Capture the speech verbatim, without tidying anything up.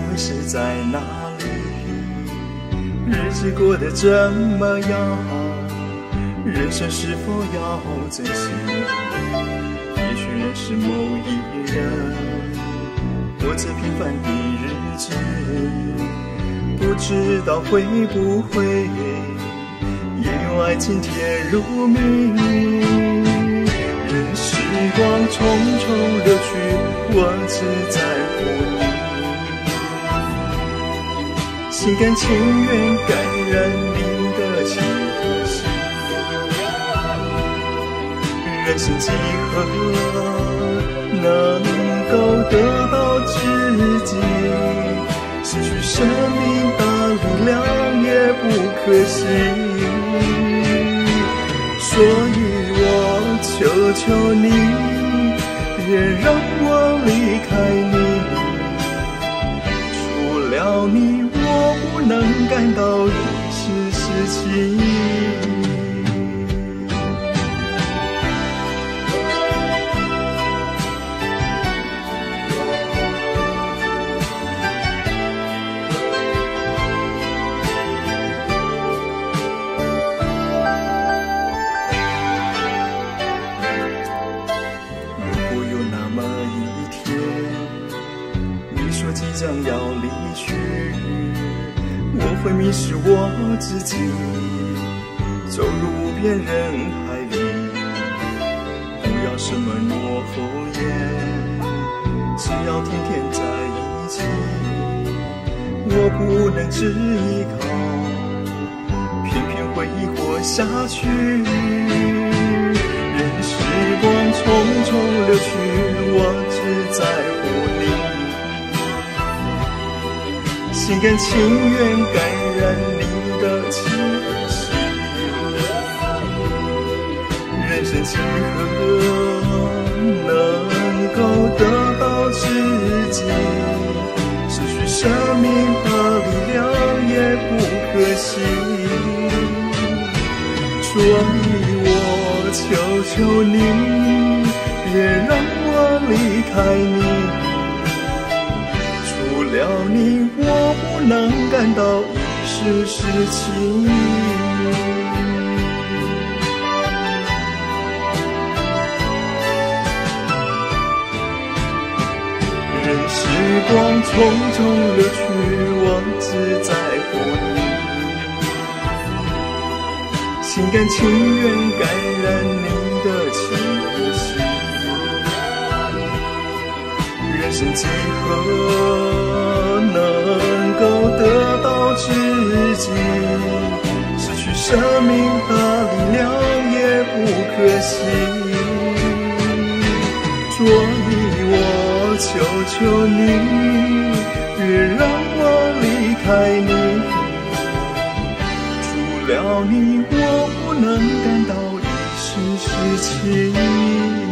会是在哪里？日子过得这么样，人生是否要珍惜？也许认识某一人，过着平凡的日子，不知道会不会也有爱情甜如蜜。任时光匆匆流去，我只在乎你。心甘情愿感染你的情和心，人生几何能够得到知己？失去生命的力量也不可惜。所以我求求你，别让我离开你。除了你，我不能感到一丝事情。即将要离去，我会迷失我自己，走入无边人海里。不要什么诺后言，只要天天在一起。我不能只依靠，偏偏会活下去。任时光匆匆流去，我只在乎你。心甘情愿感染你的气息，人生几何能够得到知己？失去生命的力量也不可惜。所以我求求你，别让我离开你。除了你，我不能感到一丝事情。任时光匆匆流去，我只在乎你。心甘情愿感染你的情和心。人生几何能够得到知己？失去生命的力量也不可惜。所以我求求你，别让我离开你。除了你，我不能感到一丝事情。